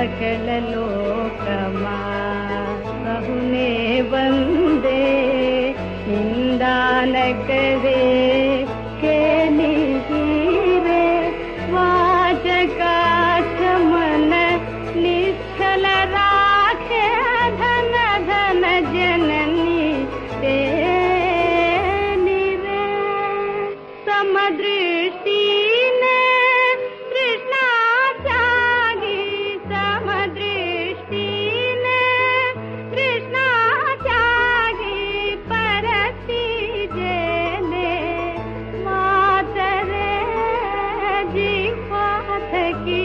सकल लोकमा सहुने वंदे निंदा न करे के निहीरे वाचका मन निश्चल राखे धन धन जननी ते निरे समदृष्टि ने कृष्णा त्यागी समदृष्टि ने कृष्णा त्यागी परती जेने मातरे जीवात की